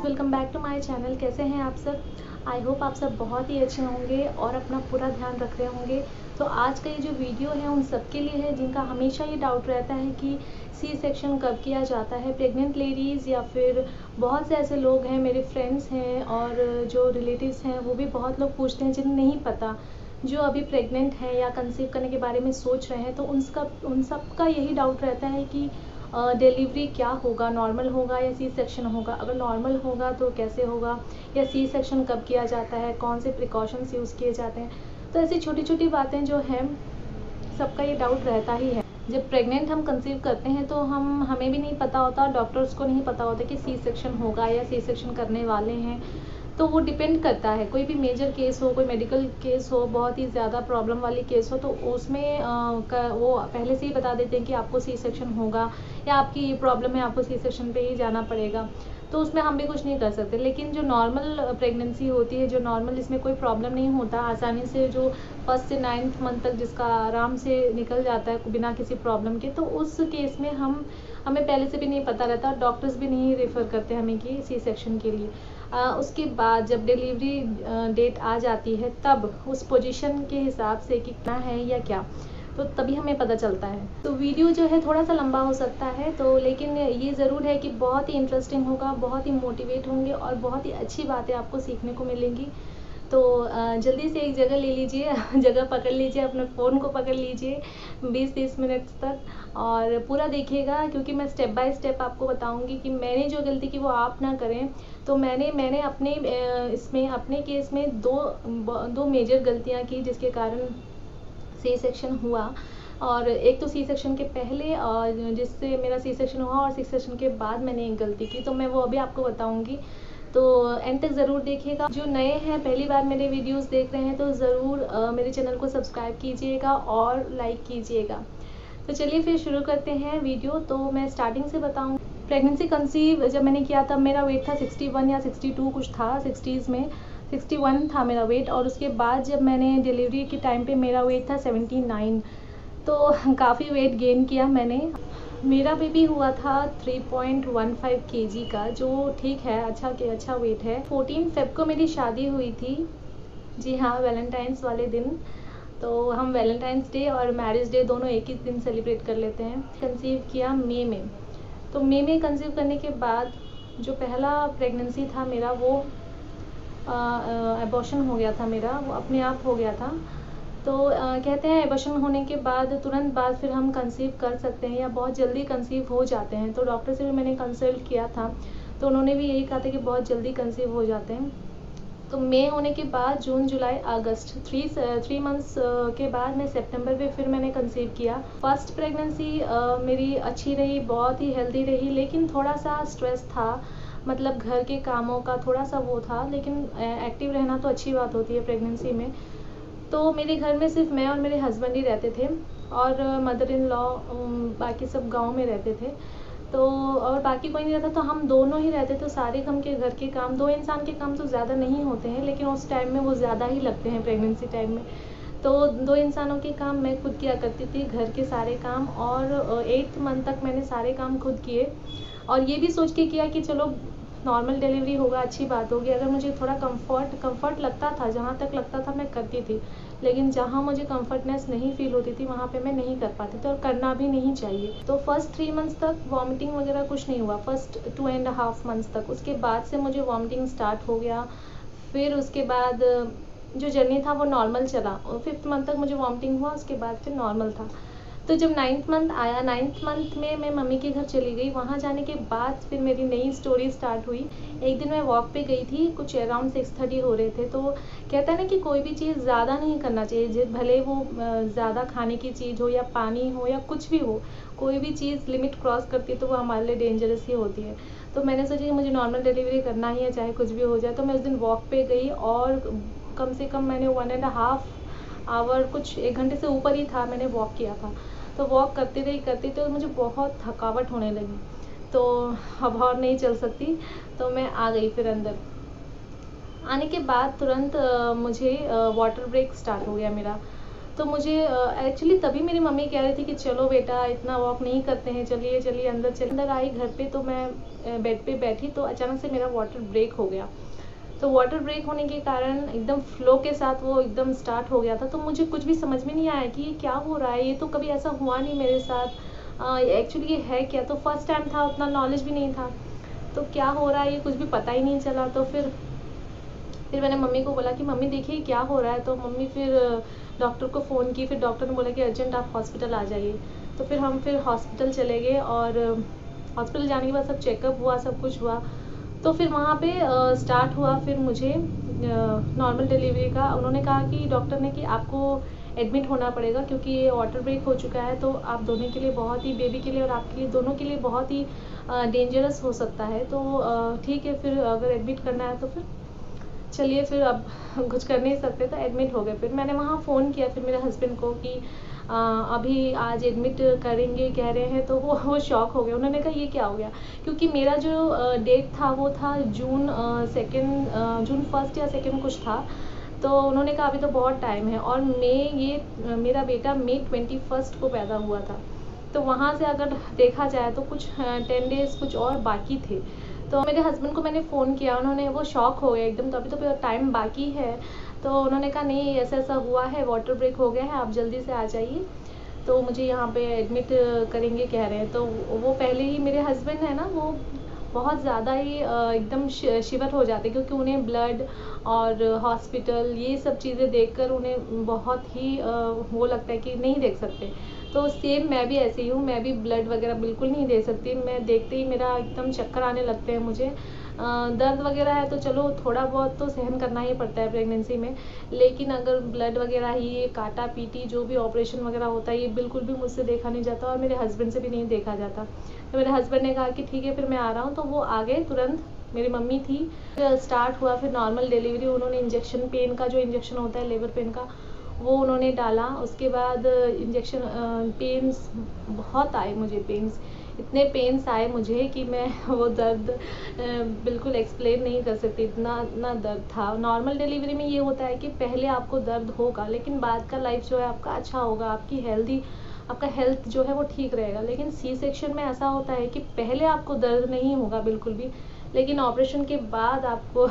Welcome back to my channel. कैसे हैं आप सब? आई होप आप सब बहुत ही अच्छे होंगे और अपना पूरा ध्यान रख रहे होंगे। तो आज का ये जो वीडियो है उन सब के लिए है जिनका हमेशा ये डाउट रहता है कि सी सेक्शन कब किया जाता है। प्रेग्नेंट लेडीज़ या फिर बहुत से ऐसे लोग हैं, मेरे फ्रेंड्स हैं और जो रिलेटिव्स हैं, वो भी बहुत लोग पूछते हैं जिन्हें नहीं पता, जो अभी प्रेग्नेंट हैं या कंसीव करने के बारे में सोच रहे हैं। तो उन सब का यही डाउट रहता है कि डिलीवरी क्या होगा, नॉर्मल होगा या सी सेक्शन होगा। अगर नॉर्मल होगा तो कैसे होगा, या सी सेक्शन कब किया जाता है, कौन से प्रिकॉशंस यूज़ किए जाते हैं। तो ऐसी छोटी छोटी बातें जो हैं, सबका ये डाउट रहता ही है। जब प्रेग्नेंट हम कंसीव करते हैं तो हमें भी नहीं पता होता, डॉक्टर्स को नहीं पता होता कि सी सेक्शन होगा या सी सेक्शन करने वाले हैं। तो वो डिपेंड करता है, कोई भी मेजर केस हो, कोई मेडिकल केस हो, बहुत ही ज़्यादा प्रॉब्लम वाली केस हो, तो उसमें वो पहले से ही बता देते हैं कि आपको सी सेक्शन होगा या आपकी ये प्रॉब्लम है, आपको सी सेक्शन पे ही जाना पड़ेगा। तो उसमें हम भी कुछ नहीं कर सकते। लेकिन जो नॉर्मल प्रेगनेंसी होती है, जो नॉर्मल जिसमें कोई प्रॉब्लम नहीं होता, आसानी से जो 1st से 9th मंथ तक जिसका आराम से निकल जाता है बिना किसी प्रॉब्लम के, तो उस केस में हमें पहले से भी नहीं पता रहता, डॉक्टर्स भी नहीं रेफ़र करते हमें कि सी सेक्शन के लिए। उसके बाद जब डिलीवरी डेट आ जाती है, तब उस पोजीशन के हिसाब से कि कितना है या क्या, तो तभी हमें पता चलता है। तो वीडियो जो है थोड़ा सा लंबा हो सकता है, तो लेकिन ये ज़रूर है कि बहुत ही इंटरेस्टिंग होगा, बहुत ही मोटिवेट होंगे और बहुत ही अच्छी बातें आपको सीखने को मिलेंगी। तो जल्दी से एक जगह ले लीजिए जगह पकड़ लीजिए, अपने फ़ोन को पकड़ लीजिए 20-30 मिनट तक और पूरा देखिएगा, क्योंकि मैं स्टेप बाय स्टेप आपको बताऊंगी कि मैंने जो गलती की वो आप ना करें। तो मैंने अपने इसमें अपने केस में दो मेजर गलतियां की जिसके कारण सी सेक्शन हुआ। और एक तो सी सेक्शन के पहले और जिससे मेरा सी सेक्शन हुआ, और सी सेक्शन के बाद मैंने एक गलती की, तो मैं वो अभी आपको बताऊंगी। तो एंड तक ज़रूर देखिएगा। जो नए हैं, पहली बार मेरे वीडियोस देख रहे हैं, तो ज़रूर मेरे चैनल को सब्सक्राइब कीजिएगा और लाइक कीजिएगा। तो चलिए फिर शुरू करते हैं वीडियो। तो मैं स्टार्टिंग से बताऊँ। प्रेगनेंसी कंसीव जब मैंने किया तब मेरा वेट था 61 या 62 कुछ था, 60s में 61 था मेरा वेट। और उसके बाद जब मैंने डिलीवरी के टाइम पे मेरा वेट था 79। तो काफ़ी वेट गेन किया मैंने। मेरा बेबी हुआ था 3.15 kg का, जो ठीक है, अच्छा वेट है। 14 फेब को मेरी शादी हुई थी। जी हाँ, वैलेंटाइंस वाले दिन। तो हम वैलेंटाइंस डे और मैरिज डे दोनों एक ही दिन सेलिब्रेट कर लेते हैं। कंसीव किया मई में। तो मई में कंसीव करने के बाद जो पहला प्रेगनेंसी था मेरा, वो एबॉर्शन हो गया था मेरा, वो अपने आप हो गया था। तो कहते हैं एबॉर्शन होने के बाद तुरंत बाद फिर हम कंसीव कर सकते हैं या बहुत जल्दी कंसीव हो जाते हैं। तो डॉक्टर से भी मैंने कंसल्ट किया था, तो उन्होंने भी यही कहा था कि बहुत जल्दी कंसीव हो जाते हैं। तो मई होने के बाद जून, जुलाई, अगस्त, 3 मंथ्स के बाद मैं सितंबर में फिर मैंने कंसीव किया। फर्स्ट प्रेगनेंसी मेरी अच्छी रही, बहुत ही हेल्दी रही, लेकिन थोड़ा सा स्ट्रेस था, मतलब घर के कामों का थोड़ा सा वो था। लेकिन एक्टिव रहना तो अच्छी बात होती है प्रेगनेंसी में। तो मेरे घर में सिर्फ मैं और मेरे हस्बैंड ही रहते थे, और मदर इन लॉ बाकी सब गांव में रहते थे। तो और बाकी कोई नहीं रहता, तो हम दोनों ही रहते। तो सारे घर के काम, दो इंसान के काम तो ज़्यादा नहीं होते हैं, लेकिन उस टाइम में वो ज़्यादा ही लगते हैं प्रेगनेंसी टाइम में। तो 2 इंसानों के काम मैं खुद किया करती थी, घर के सारे काम। और 8th मंथ तक मैंने सारे काम खुद किए, और ये भी सोच के किया कि चलो नॉर्मल डिलीवरी होगा, अच्छी बात होगी। अगर मुझे थोड़ा कंफर्ट लगता था, जहाँ तक लगता था मैं करती थी, लेकिन जहाँ मुझे कंफर्टनेस नहीं फील होती थी वहाँ पे मैं नहीं कर पाती थी, और करना भी नहीं चाहिए। तो फर्स्ट 3 मंथ्स तक वॉमिटिंग वगैरह कुछ नहीं हुआ, फर्स्ट 2.5 मंथ्स तक। उसके बाद से मुझे वॉमिटिंग स्टार्ट हो गया। फिर उसके बाद जो जर्नी था वो नॉर्मल चला, और 5th मंथ तक मुझे वॉमिटिंग हुआ, उसके बाद फिर नॉर्मल था। तो जब 9th मंथ आया, 9th मंथ में मैं मम्मी के घर चली गई। वहाँ जाने के बाद फिर मेरी नई स्टोरी स्टार्ट हुई। एक दिन मैं वॉक पे गई थी, कुछ अराउंड 6:30 हो रहे थे। तो कहता है ना कि कोई भी चीज़ ज़्यादा नहीं करना चाहिए, भले वो ज़्यादा खाने की चीज़ हो या पानी हो या कुछ भी हो, कोई भी चीज़ लिमिट क्रॉस करती है तो वो हमारे लिए डेंजरस ही होती है। तो मैंने सोचा कि मुझे नॉर्मल डिलीवरी करना ही है, चाहे कुछ भी हो जाए। तो मैं उस दिन वॉक पे गई, और कम से कम मैंने 1.5 आवर, कुछ 1 घंटे से ऊपर ही था, मैंने वॉक किया था। तो वॉक करते रही तो मुझे बहुत थकावट होने लगी। तो अब और नहीं चल सकती, तो मैं आ गई फिर अंदर। आने के बाद तुरंत मुझे वाटर ब्रेक स्टार्ट हो गया मेरा। तो मुझे एक्चुअली तभी मेरी मम्मी कह रही थी कि चलो बेटा इतना वॉक नहीं करते हैं, चलिए चलिए अंदर चलिए। अंदर आई घर पे तो मैं बेड पे बैठी तो अचानक से मेरा वाटर ब्रेक हो गया। तो वाटर ब्रेक होने के कारण एकदम फ्लो के साथ वो एकदम स्टार्ट हो गया था। तो मुझे कुछ भी समझ में नहीं आया कि ये क्या हो रहा है, ये तो कभी ऐसा हुआ नहीं मेरे साथ। एक्चुअली ये है क्या, तो फर्स्ट टाइम था, उतना नॉलेज भी नहीं था, तो क्या हो रहा है ये कुछ भी पता ही नहीं चला। तो फिर मैंने मम्मी को बोला कि मम्मी देखिए क्या हो रहा है। तो मम्मी फिर डॉक्टर को फ़ोन की, फिर डॉक्टर ने बोला कि अर्जेंट आप हॉस्पिटल आ जाइए। तो फिर हम हॉस्पिटल चले गए और हॉस्पिटल जाने के बाद सब चेकअप हुआ, सब कुछ हुआ। तो फिर वहाँ पे स्टार्ट हुआ फिर मुझे नॉर्मल डिलीवरी का। उन्होंने कहा कि डॉक्टर ने कि आपको एडमिट होना पड़ेगा क्योंकि ये वाटर ब्रेक हो चुका है, तो आप दोनों के लिए बहुत ही, बेबी के लिए और आपके लिए, दोनों के लिए बहुत ही डेंजरस हो सकता है। तो ठीक है, फिर अगर एडमिट करना है तो फिर चलिए, फिर अब कुछ कर नहीं सकते, तो एडमिट हो गए। फिर मैंने वहाँ फ़ोन किया फिर मेरे हस्बैंड को कि अभी आज एडमिट करेंगे कह रहे हैं। तो वो शॉक हो गए। उन्होंने कहा ये क्या हो गया, क्योंकि मेरा जो डेट था वो था जून 1 या 2 कुछ था। तो उन्होंने कहा अभी तो बहुत टाइम है, और मेरा बेटा मई 21 को पैदा हुआ था। तो वहाँ से अगर देखा जाए तो कुछ 10 डेज़ कुछ और बाकी थे। तो मेरे हस्बैंड को मैंने फ़ोन किया, उन्होंने, वो शॉक हो गए एकदम। तो अभी तो टाइम बाकी है। तो उन्होंने कहा नहीं ऐसा ऐसा हुआ है, वाटर ब्रेक हो गया है, आप जल्दी से आ जाइए, तो मुझे यहाँ पे एडमिट करेंगे कह रहे हैं। तो वो पहले ही, मेरे हस्बैंड है ना, वो बहुत ज़्यादा ही एकदम शिवर हो जाते, क्योंकि उन्हें ब्लड और हॉस्पिटल ये सब चीज़ें देखकर उन्हें बहुत ही वो लगता है कि नहीं देख सकते। तो सेम मैं भी ऐसे ही हूँ, मैं भी ब्लड वगैरह बिल्कुल नहीं दे सकती। मैं देखते ही मेरा एकदम चक्कर आने लगते हैं मुझे। दर्द वगैरह है तो चलो थोड़ा बहुत तो सहन करना ही पड़ता है प्रेगनेंसी में, लेकिन अगर ब्लड वगैरह ही, ये काटा पीटी जो भी ऑपरेशन वगैरह होता है, ये बिल्कुल भी मुझसे देखा नहीं जाता, और मेरे हस्बैंड से भी नहीं देखा जाता। तो मेरे हस्बैंड ने कहा कि ठीक है फिर मैं आ रहा हूँ। तो वो आ गए तुरंत। मेरी मम्मी थी। फिर स्टार्ट हुआ फिर नॉर्मल डिलीवरी। उन्होंने इंजेक्शन, पेन का जो इंजेक्शन होता है, लेबर पेन का, वो उन्होंने डाला। उसके बाद इंजेक्शन, पेन्स बहुत आए मुझे, पेन्स इतने पेन्स आए मुझे कि मैं वो दर्द बिल्कुल एक्सप्लेन नहीं कर सकती, इतना दर्द था। नॉर्मल डिलीवरी में ये होता है कि पहले आपको दर्द होगा, लेकिन बाद का लाइफ जो है आपका अच्छा होगा, आपका हेल्थ जो है वो ठीक रहेगा। लेकिन सी सेक्शन में ऐसा होता है कि पहले आपको दर्द नहीं होगा बिल्कुल भी, लेकिन ऑपरेशन के बाद आपको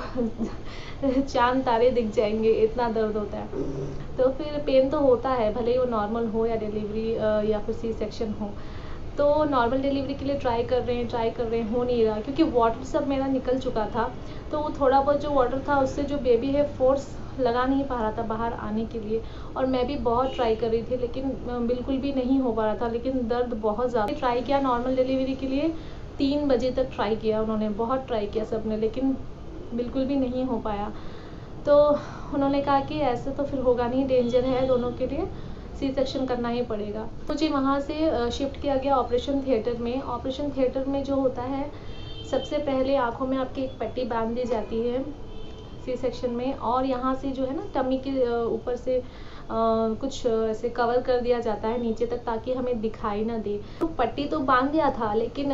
चांद तारे दिख जाएंगे, इतना दर्द होता है। तो फिर पेन तो होता है, भले ही वो नॉर्मल हो या डिलीवरी या फिर सी सेक्शन हो। तो नॉर्मल डिलीवरी के लिए ट्राई कर रहे हैं, हो नहीं रहा, क्योंकि वाटर सब मेरा निकल चुका था। तो वो थोड़ा बहुत जो वाटर था उससे जो बेबी है फोर्स लगा नहीं पा रहा था बाहर आने के लिए, और मैं भी बहुत ट्राई कर रही थी, लेकिन बिल्कुल भी नहीं हो पा रहा था। लेकिन दर्द बहुत ज़्यादा। ट्राई किया नॉर्मल डिलीवरी के लिए, 3 बजे तक ट्राई किया उन्होंने, बहुत ट्राई किया सब ने, लेकिन बिल्कुल भी नहीं हो पाया। तो उन्होंने कहा कि ऐसे तो फिर होगा नहीं, डेंजर है दोनों के लिए, सी सेक्शन करना ही पड़ेगा। मुझे वहाँ से शिफ्ट किया गया ऑपरेशन थिएटर में। ऑपरेशन थिएटर में जो होता है, सबसे पहले आँखों में आपकी एक पट्टी बांध दी जाती है सी सेक्शन में, और यहाँ से जो है ना टमी के ऊपर से कुछ ऐसे कवर कर दिया जाता है नीचे तक, ताकि हमें दिखाई ना दे। तो पट्टी तो बांध दिया था, लेकिन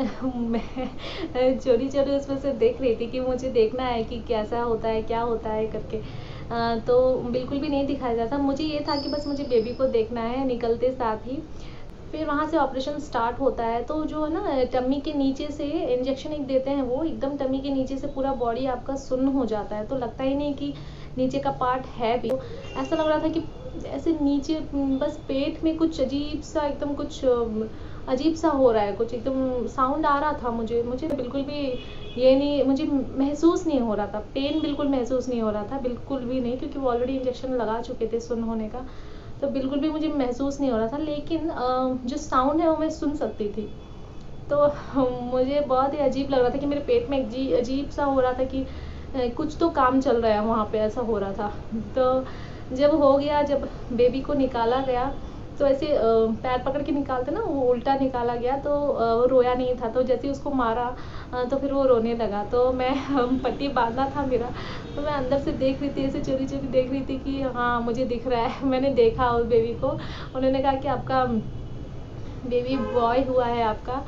मैं चोरी चोरी उसमें से देख रही थी कि मुझे देखना है कि कैसा होता है, क्या होता है करके। तो बिल्कुल भी नहीं दिखाया जाता। मुझे ये था कि बस मुझे बेबी को देखना है निकलते साथ ही। फिर वहाँ से ऑपरेशन स्टार्ट होता है। तो जो है ना टम्मी के नीचे से इंजेक्शन एक देते हैं, वो एकदम टम्मी के नीचे से पूरा बॉडी आपका सुन्न हो जाता है, तो लगता ही नहीं कि नीचे का पार्ट है भी। ऐसा लग रहा था कि ऐसे नीचे बस पेट में कुछ अजीब सा, एकदम कुछ अजीब सा हो रहा है, कुछ एकदम साउंड आ रहा था मुझे बिल्कुल भी ये नहीं, मुझे महसूस नहीं हो रहा था, पेन बिल्कुल महसूस नहीं हो रहा था, बिल्कुल भी नहीं, क्योंकि वो ऑलरेडी इंजेक्शन लगा चुके थे सुन्न होने का। तो बिल्कुल भी मुझे महसूस नहीं हो रहा था, लेकिन जो साउंड है वो मैं सुन सकती थी। तो मुझे बहुत ही अजीब लग रहा था कि मेरे पेट में अजीब सा हो रहा था कि कुछ तो काम चल रहा है वहाँ पे, ऐसा हो रहा था। तो जब हो गया, जब बेबी को निकाला गया, तो ऐसे पैर पकड़ के निकालते ना, वो उल्टा निकाला गया। तो वो रोया नहीं था, तो जैसे ही उसको मारा तो फिर वो रोने लगा। तो मैं पट्टी बांधा था मेरा, तो मैं अंदर से देख रही थी, ऐसे चोरी चोरी देख रही थी कि हाँ मुझे दिख रहा है। मैंने देखा उस बेबी को। उन्होंने कहा कि आपका बेबी बॉय हुआ है आपका।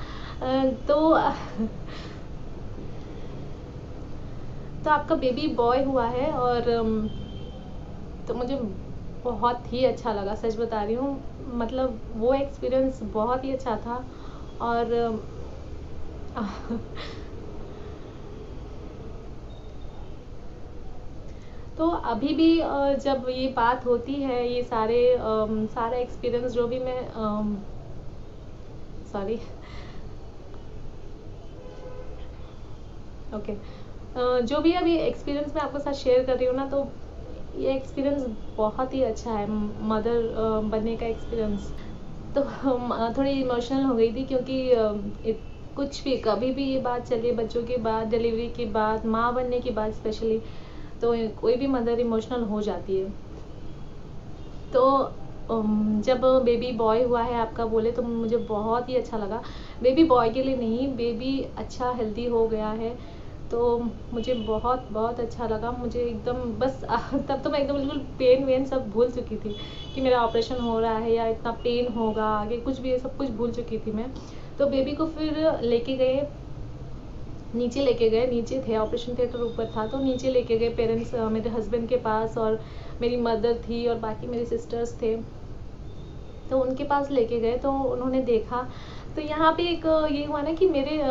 तो आपका बेबी बॉय हुआ है। और तो मुझे बहुत ही अच्छा लगा, सच बता रही हूँ। मतलब वो एक्सपीरियंस बहुत ही अच्छा था। और तो अभी भी जब ये बात होती है, ये सारे एक्सपीरियंस जो भी मैं सॉरी ओके जो भी अभी एक्सपीरियंस मैं आपके साथ शेयर कर रही हूँ ना, तो ये एक्सपीरियंस बहुत ही अच्छा है, मदर बनने का एक्सपीरियंस। तो थोड़ी इमोशनल हो गई थी, क्योंकि कुछ भी कभी भी ये बात चली है, बच्चों के बाद, डिलीवरी के बाद, माँ बनने के बाद स्पेशली, तो कोई भी मदर इमोशनल हो जाती है। तो जब बेबी बॉय हुआ है आपका बोले, तो मुझे बहुत ही अच्छा लगा। बेबी बॉय के लिए नहीं, बेबी अच्छा हेल्दी हो गया है, तो मुझे बहुत बहुत अच्छा लगा। मुझे एकदम बस तब तो मैं एकदम बिल्कुल पेन वेन सब भूल चुकी थी कि मेरा ऑपरेशन हो रहा है या इतना पेन होगा आगे, कुछ भी सब कुछ भूल चुकी थी मैं। तो बेबी को फिर लेके गए, नीचे लेके गए, नीचे थे, ऑपरेशन थिएटर ऊपर था, तो नीचे लेके गए पेरेंट्स मेरे हस्बैंड के पास, और मेरी मदर थी और बाकी मेरे सिस्टर्स थे, तो उनके पास लेके गए। तो उन्होंने देखा, तो यहाँ पे एक ये हुआ ना कि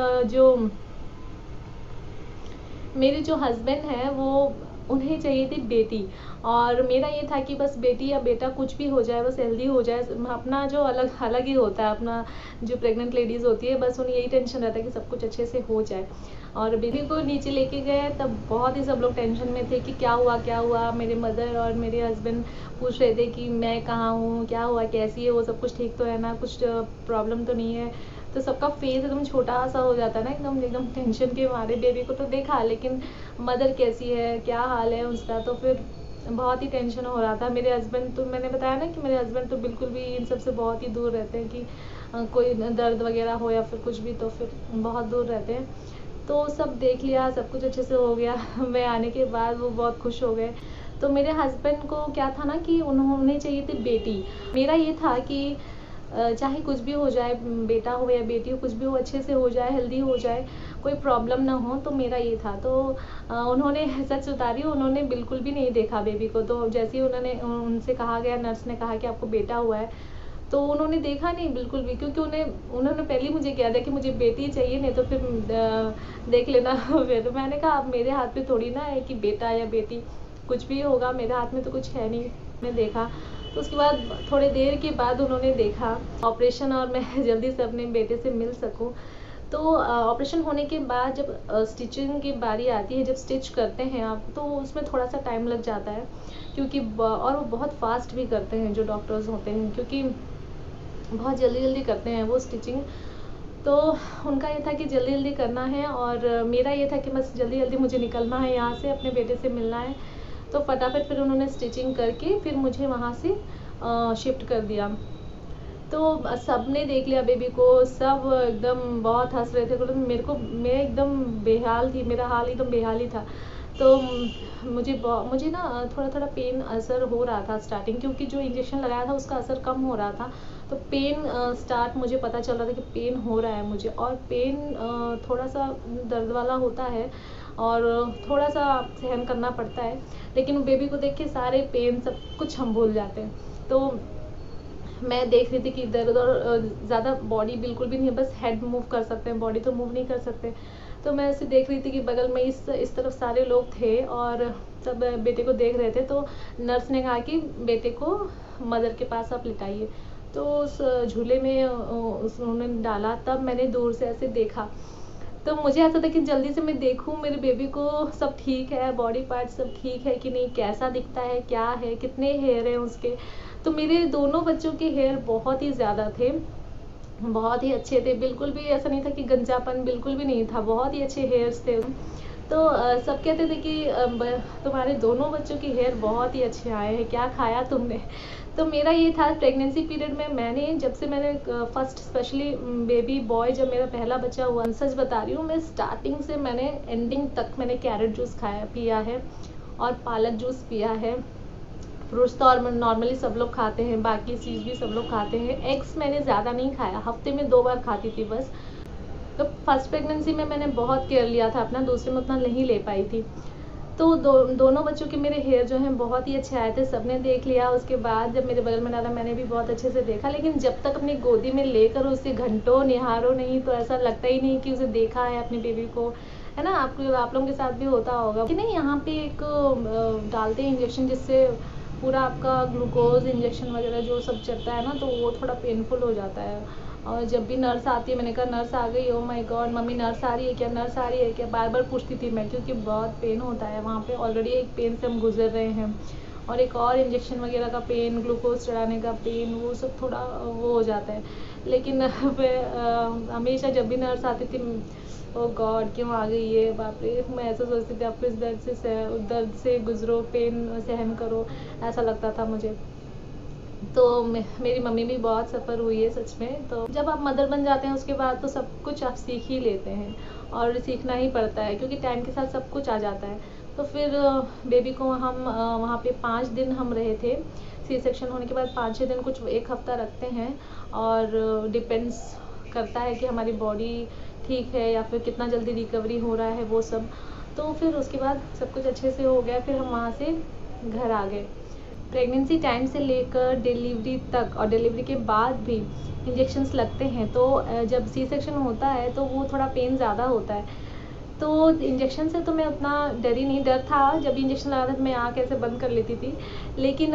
मेरे जो हस्बैंड हैं वो, उन्हें चाहिए थी बेटी, और मेरा ये था कि बस बेटी या बेटा कुछ भी हो जाए, बस हेल्दी हो जाए। अपना जो अलग अलग ही होता है, अपना जो प्रेग्नेंट लेडीज़ होती है, बस उन्हें यही टेंशन रहता है कि सब कुछ अच्छे से हो जाए। और बेबी को नीचे लेके गए, तब बहुत ही सब लोग टेंशन में थे कि क्या हुआ क्या हुआ। मेरे मदर और मेरे हस्बैंड पूछ रहे थे कि मैं कहाँ हूँ, क्या हुआ, कैसी है वो, सब कुछ ठीक तो है ना, कुछ प्रॉब्लम तो नहीं है। तो सबका फेस एकदम छोटा सा हो जाता है ना, एकदम एकदम टेंशन के मारे। बेबी को तो देखा, लेकिन मदर कैसी है, क्या हाल है उसका, तो फिर बहुत ही टेंशन हो रहा था। मेरे हस्बैंड तो, मैंने बताया ना कि मेरे हस्बैंड तो बिल्कुल भी इन सब से बहुत ही दूर रहते हैं, कि कोई दर्द वगैरह हो या फिर कुछ भी, तो फिर बहुत दूर रहते हैं। तो सब देख लिया, सब कुछ अच्छे से हो गया। मैं आने के बाद वो बहुत खुश हो गए। तो मेरे हस्बैंड को क्या था ना कि उन्होंने चाहिए थी बेटी। मेरा ये था कि चाहे कुछ भी हो जाए, बेटा हो या बेटी हो, कुछ भी हो, अच्छे से हो जाए, हेल्दी हो जाए, कोई प्रॉब्लम ना हो, तो मेरा ये था। तो उन्होंने सच बता रही हूँ, उन्होंने बिल्कुल भी नहीं देखा बेबी को। तो जैसे ही उनसे कहा गया, नर्स ने कहा कि आपको बेटा हुआ है, तो उन्होंने देखा नहीं बिल्कुल भी, क्योंकि उन्होंने पहले मुझे कहा था कि मुझे बेटी चाहिए, नहीं तो फिर देख लेना। फिर मैंने कहा अब मेरे हाथ में थोड़ी ना है कि बेटा या बेटी, कुछ भी होगा, मेरे हाथ में तो कुछ है नहीं। मैं देखा, तो उसके बाद थोड़ी देर के बाद उन्होंने देखा ऑपरेशन, और मैं जल्दी से अपने बेटे से मिल सकूं। तो ऑपरेशन होने के बाद जब स्टिचिंग की बारी आती है, जब स्टिच करते हैं आप, तो उसमें थोड़ा सा टाइम लग जाता है, क्योंकि और वो बहुत फास्ट भी करते हैं जो डॉक्टर्स होते हैं, क्योंकि बहुत जल्दी जल्दी करते हैं वो स्टिचिंग। तो उनका ये था कि जल्दी जल्दी करना है, और मेरा ये था कि बस जल्दी जल्दी मुझे निकलना है यहाँ से, अपने बेटे से मिलना है। तो फटाफट फिर उन्होंने स्टिचिंग करके फिर मुझे वहाँ से शिफ्ट कर दिया। तो सब ने देख लिया बेबी को, सब एकदम बहुत हंस रहे थे, तो मैं एकदम बेहाल थी, मेरा हाल एकदम बेहाल ही था। तो मुझे ना थोड़ा थोड़ा पेन असर हो रहा था स्टार्टिंग, क्योंकि जो इंजेक्शन लगाया था उसका असर कम हो रहा था। तो पेन स्टार्ट मुझे पता चल रहा था कि पेन हो रहा है मुझे, और पेन थोड़ा सा दर्द वाला होता है, और थोड़ा सा सहन करना पड़ता है। लेकिन बेबी को देख के सारे पेन सब कुछ हम भूल जाते हैं। तो मैं देख रही थी कि इधर उधर ज़्यादा बॉडी बिल्कुल भी नहीं है, बस हेड मूव कर सकते हैं, बॉडी तो मूव नहीं कर सकते। तो मैं ऐसे देख रही थी कि बगल में इस तरफ सारे लोग थे, और सब बेटे को देख रहे थे। तो नर्स ने कहा कि बेटे को मदर के पास आप लिटाइए। तो उस झूले में उन्होंने डाला, तब मैंने दूर से ऐसे देखा। तो मुझे ऐसा था कि जल्दी से मैं देखूं मेरे बेबी को, सब ठीक है, बॉडी पार्ट सब ठीक है कि नहीं, कैसा दिखता है, क्या है, कितने हेयर हैं उसके। तो मेरे दोनों बच्चों के हेयर बहुत ही ज़्यादा थे, बहुत ही अच्छे थे, बिल्कुल भी ऐसा नहीं था कि गंजापन बिल्कुल भी नहीं था, बहुत ही अच्छे हेयर्स थे। तो सब कहते थे कि तुम्हारे दोनों बच्चों के हेयर बहुत ही अच्छे आए हैं, क्या खाया तुमने। तो मेरा ये था प्रेगनेंसी पीरियड में, जब से मैंने फर्स्ट स्पेशली बेबी बॉय, जब मेरा पहला बच्चा हुआ, सच बता रही हूँ, मैं स्टार्टिंग से मैंने एंडिंग तक मैंने कैरेट जूस पिया है, और पालक जूस पिया है। फ्रूट्स तो और नॉर्मली सब लोग खाते हैं, बाकी चीज़ भी सब लोग खाते हैं। एग्स मैंने ज़्यादा नहीं खाया, हफ्ते में 2 बार खाती थी बस। तो फर्स्ट प्रेगनेंसी में मैंने बहुत केयर लिया था अपना, दूसरे में उतना नहीं ले पाई थी। तो दोनों बच्चों के मेरे हेयर जो हैं बहुत ही अच्छे आए थे, सबने देख लिया। उसके बाद जब मेरे बगल में डाला मैंने भी बहुत अच्छे से देखा, लेकिन जब तक अपनी गोदी में लेकर उसे घंटों निहारो नहीं तो ऐसा लगता ही नहीं कि उसे देखा है अपनी बेबी को, है ना। आप लोगों के साथ भी होता होगा कि नहीं। यहाँ पे एक डालते हैं इंजेक्शन, जिससे पूरा आपका ग्लूकोज इंजेक्शन वगैरह जो सब चलता है ना, तो वो थोड़ा पेनफुल हो जाता है। और जब भी नर्स आती है, मैंने कहा नर्स आ गई, oh my god mummy nurse आ रही है क्या, नर्स आ रही है क्या, बार बार पूछती थी मैं, क्योंकि बहुत पेन होता है वहाँ पे। ऑलरेडी एक पेन से हम गुजर रहे हैं, और एक और इंजेक्शन वगैरह का पेन, ग्लूकोज चढ़ाने का पेन, वो सब थोड़ा वो हो जाता है। लेकिन हमेशा जब भी नर्स आती थी, ओ गॉड क्यों आ गई है, बाप रे, मैं ऐसा सोचती थी आपको इस दर्द से गुजरो, पेन सहन करो, ऐसा लगता था मुझे। तो मेरी मम्मी भी बहुत सफ़र हुई है सच में। तो जब आप मदर बन जाते हैं उसके बाद तो सब कुछ आप सीख ही लेते हैं, और सीखना ही पड़ता है क्योंकि टाइम के साथ सब कुछ आ जाता है। तो फिर बेबी को हम वहाँ पे 5 दिन हम रहे थे। सी सेक्शन होने के बाद 5-6 दिन, कुछ 1 हफ्ता रखते हैं, और डिपेंड्स करता है कि हमारी बॉडी ठीक है या फिर कितना जल्दी रिकवरी हो रहा है वो सब। तो फिर उसके बाद सब कुछ अच्छे से हो गया, फिर हम वहाँ से घर आ गए। प्रेगनेंसी टाइम से लेकर डिलीवरी तक और डिलीवरी के बाद भी इंजेक्शन्स लगते हैं। तो जब सी सेक्शन होता है तो वो थोड़ा पेन ज़्यादा होता है। तो इंजेक्शन से तो मैं उतना डरी नहीं, डर था जब इंजेक्शन लगा था तो मैं आँख ऐसे बंद कर लेती थी, लेकिन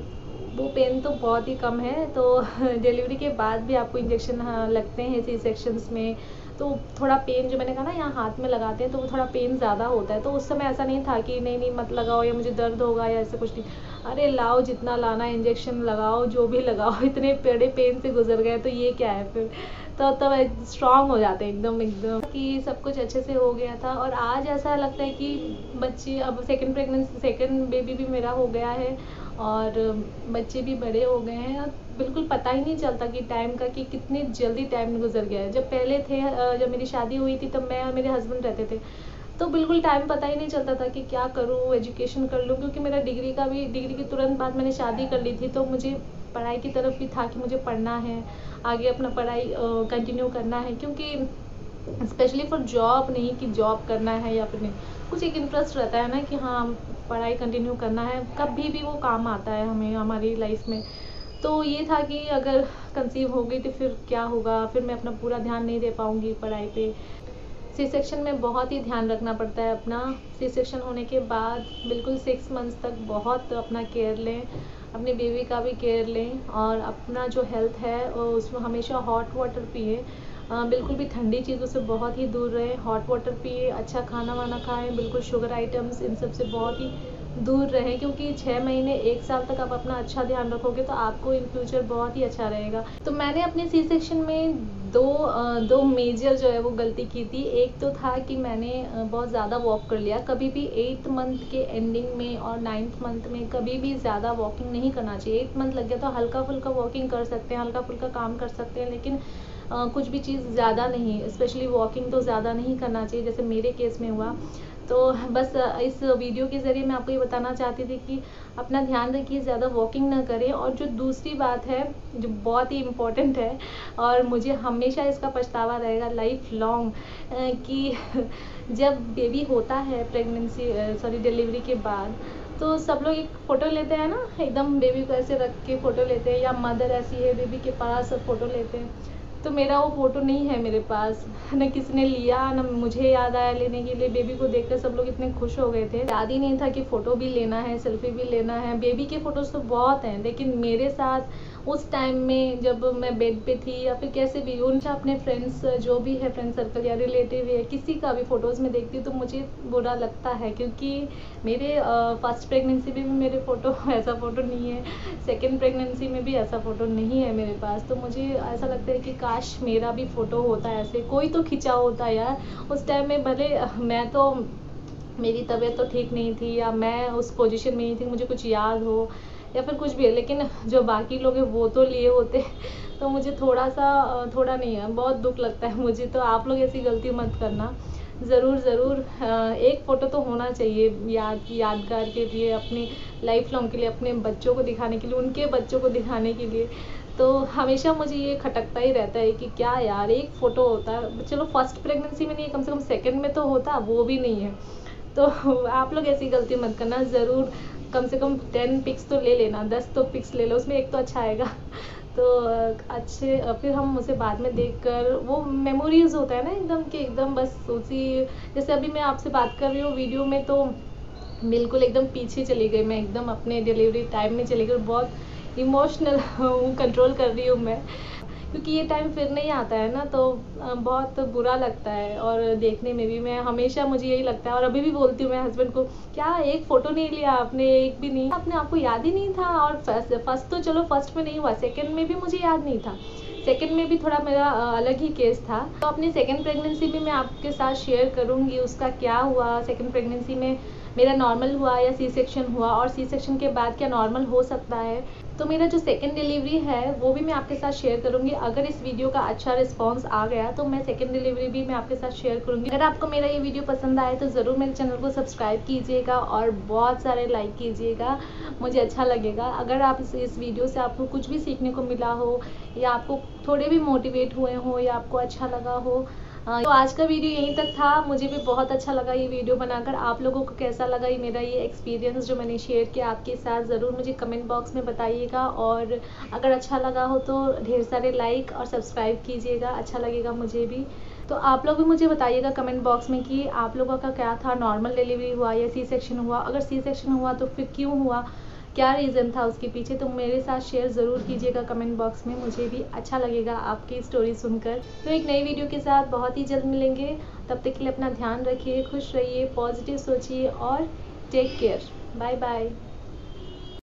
वो पेन तो बहुत ही कम है। तो डिलीवरी के बाद भी आपको इंजेक्शन लगते हैं सी सेक्शंस में, तो थोड़ा पेन जो मैंने कहा ना यहाँ हाथ में लगाते हैं, तो वो थोड़ा पेन ज़्यादा होता है। तो उस समय ऐसा नहीं था कि नहीं नहीं मत लगाओ या मुझे दर्द होगा या ऐसा कुछ नहीं, अरे लाओ जितना लाना इंजेक्शन लगाओ, जो भी लगाओ, इतने बड़े पेन से गुजर गए तो ये क्या है फिर। तो तब स्ट्रांग हो जाते हैं एकदम एकदम कि सब कुछ अच्छे से हो गया था। और आज ऐसा लगता है कि बच्चे, अब सेकंड बेबी भी मेरा हो गया है, और बच्चे भी बड़े हो गए हैं। बिल्कुल पता ही नहीं चलता कि टाइम का, कि कितनी जल्दी टाइम गुजर गया है। जब पहले थे, जब मेरी शादी हुई थी तब मैं और मेरे हस्बैंड रहते थे, तो बिल्कुल टाइम पता ही नहीं चलता था कि क्या करूँ, एजुकेशन कर लूँ, क्योंकि मेरा डिग्री के तुरंत बाद मैंने शादी कर ली थी। तो मुझे पढ़ाई की तरफ भी था कि मुझे पढ़ना है, आगे अपना पढ़ाई कंटिन्यू करना है, क्योंकि स्पेशली फॉर जॉब नहीं कि जॉब करना है या फिर नहीं, कुछ एक इंटरेस्ट रहता है ना कि हाँ पढ़ाई कंटिन्यू करना है, कभी भी वो काम आता है हमें हमारी लाइफ में। तो ये था कि अगर कंसीव हो गई तो फिर क्या होगा, फिर मैं अपना पूरा ध्यान नहीं दे पाऊँगी पढ़ाई पे। सी सेक्शन में बहुत ही ध्यान रखना पड़ता है अपना। सी सेक्शन होने के बाद बिल्कुल 6 मंथ्स तक बहुत अपना केयर लें, अपने बेबी का भी केयर लें, और अपना जो हेल्थ है उसमें हमेशा हॉट वाटर पिए। बिल्कुल भी ठंडी चीज़ों से बहुत ही दूर रहें, हॉट वाटर पिए, अच्छा खाना वाना खाएं, बिल्कुल शुगर आइटम्स इन सब से बहुत ही दूर रहें, क्योंकि 6 महीने 1 साल तक आप अपना अच्छा ध्यान रखोगे तो आपको इन फ्यूचर बहुत ही अच्छा रहेगा। तो मैंने अपने सी सेक्शन में दो मेजर जो है वो गलती की थी। एक तो था कि मैंने बहुत ज़्यादा वॉक कर लिया। कभी भी 8th मंथ के एंडिंग में और 9th मंथ में कभी भी ज़्यादा वॉकिंग नहीं करना चाहिए। 8th मंथ लग गया तो हल्का फुल्का वॉकिंग कर सकते हैं, हल्का फुल्का काम कर सकते हैं, लेकिन कुछ भी चीज़ ज़्यादा नहीं, स्पेशली वॉकिंग तो ज़्यादा नहीं करना चाहिए, जैसे मेरे केस में हुआ। तो बस इस वीडियो के ज़रिए मैं आपको ये बताना चाहती थी कि अपना ध्यान रखिए, ज़्यादा वॉकिंग ना करें। और जो दूसरी बात है जो बहुत ही इम्पोर्टेंट है, और मुझे हमेशा इसका पछतावा रहेगा लाइफ लॉन्ग, कि जब बेबी होता है डिलीवरी के बाद, तो सब लोग एक फ़ोटो लेते हैं ना, एकदम बेबी को ऐसे रख के फ़ोटो लेते हैं, या मदर ऐसी है बेबी के पास, सब फ़ोटो लेते हैं। तो मेरा वो फ़ोटो नहीं है मेरे पास, न किसी ने लिया, न मुझे याद आया लेने के लिए। बेबी को देखकर सब लोग इतने खुश हो गए थे, याद ही नहीं था कि फ़ोटो भी लेना है, सेल्फी भी लेना है। बेबी के फ़ोटोज़ तो बहुत हैं, लेकिन मेरे साथ उस टाइम में जब मैं बेड पे थी या फिर कैसे भी, उनका अपने फ्रेंड्स जो भी है, फ्रेंड सर्कल या रिलेटिव है, किसी का भी फ़ोटोज़ में देखती हूँ तो मुझे बुरा लगता है, क्योंकि मेरे फर्स्ट प्रेगनेंसी में भी मेरे फ़ोटो ऐसा फ़ोटो नहीं है, सेकेंड प्रेगनेंसी में भी ऐसा फ़ोटो नहीं है मेरे पास। तो मुझे ऐसा लगता है कि काश मेरा भी फ़ोटो होता है, ऐसे कोई तो खिंचा होता यार उस टाइम में। भले मैं तो, मेरी तबीयत तो ठीक नहीं थी, या मैं उस पोजीशन में नहीं थी, मुझे कुछ याद हो या फिर कुछ भी है, लेकिन जो बाकी लोग हैं वो तो लिए होते। तो मुझे थोड़ा नहीं है, बहुत दुख लगता है मुझे। तो आप लोग ऐसी गलती मत करना, ज़रूर एक फ़ोटो तो होना चाहिए यादगार के लिए, अपनी लाइफ लॉन्ग के लिए, अपने बच्चों को दिखाने के लिए, उनके बच्चों को दिखाने के लिए। तो हमेशा मुझे ये खटकता ही रहता है कि क्या यार एक फ़ोटो होता, चलो फर्स्ट प्रेगनेंसी में नहीं, कम से कम सेकंड में तो होता, वो भी नहीं है। तो आप लोग ऐसी गलती मत करना, ज़रूर कम से कम 10 पिक्स तो ले लेना, 10 तो पिक्स ले लो, उसमें एक तो अच्छा आएगा। तो अच्छे फिर हम उसे बाद में देखकर वो मेमोरीज होता है ना एकदम कि एकदम बस उसी, जैसे अभी मैं आपसे बात कर रही हूँ वीडियो में, तो बिल्कुल एकदम पीछे चली गई मैं, एकदम अपने डिलीवरी टाइम में चली गई, बहुत इमोशनल हूँ, कंट्रोल कर रही हूँ मैं, क्योंकि ये टाइम फिर नहीं आता है ना, तो बहुत बुरा लगता है। और देखने में भी मैं हमेशा, मुझे यही लगता है और अभी भी बोलती हूँ मैं हस्बैंड को, क्या एक फ़ोटो नहीं लिया आपने, एक भी नहीं, अपने आपको याद ही नहीं था। और फर्स्ट तो चलो फर्स्ट में नहीं हुआ, सेकंड में भी मुझे याद नहीं था, सेकंड में भी थोड़ा मेरा अलग ही केस था। तो अपनी सेकंड प्रेगनेंसी भी मैं आपके साथ शेयर करूँगी, उसका क्या हुआ, सेकंड प्रेगनेंसी में मेरा नॉर्मल हुआ या सी सेक्शन हुआ, और सी सेक्शन के बाद क्या नॉर्मल हो सकता है। तो मेरा जो सेकंड डिलीवरी है वो भी मैं आपके साथ शेयर करूंगी। अगर इस वीडियो का अच्छा रिस्पांस आ गया तो मैं सेकंड डिलीवरी भी मैं आपके साथ शेयर करूंगी। अगर आपको मेरा ये वीडियो पसंद आए तो ज़रूर मेरे चैनल को सब्सक्राइब कीजिएगा और बहुत सारे लाइक कीजिएगा, मुझे अच्छा लगेगा। अगर आप इस वीडियो से आपको कुछ भी सीखने को मिला हो, या आपको थोड़े भी मोटिवेट हुए हो, या आपको अच्छा लगा हो, तो आज का वीडियो यहीं तक था। मुझे भी बहुत अच्छा लगा ये वीडियो बनाकर। आप लोगों को कैसा लगा ये मेरा ये एक्सपीरियंस जो मैंने शेयर किया आपके साथ, ज़रूर मुझे कमेंट बॉक्स में बताइएगा। और अगर अच्छा लगा हो तो ढेर सारे लाइक और सब्सक्राइब कीजिएगा, अच्छा लगेगा मुझे भी। तो आप लोग भी मुझे बताइएगा कमेंट बॉक्स में कि आप लोगों का क्या था, नॉर्मल डिलीवरी हुआ या सी सेक्शन हुआ। अगर सी सेक्शन हुआ तो फिर क्यों हुआ, क्या रीज़न था उसके पीछे, तो मेरे साथ शेयर ज़रूर कीजिएगा कमेंट बॉक्स में, मुझे भी अच्छा लगेगा आपकी स्टोरी सुनकर। तो एक नई वीडियो के साथ बहुत ही जल्द मिलेंगे, तब तक के लिए अपना ध्यान रखिए, खुश रहिए, पॉजिटिव सोचिए और टेक केयर। Bye bye.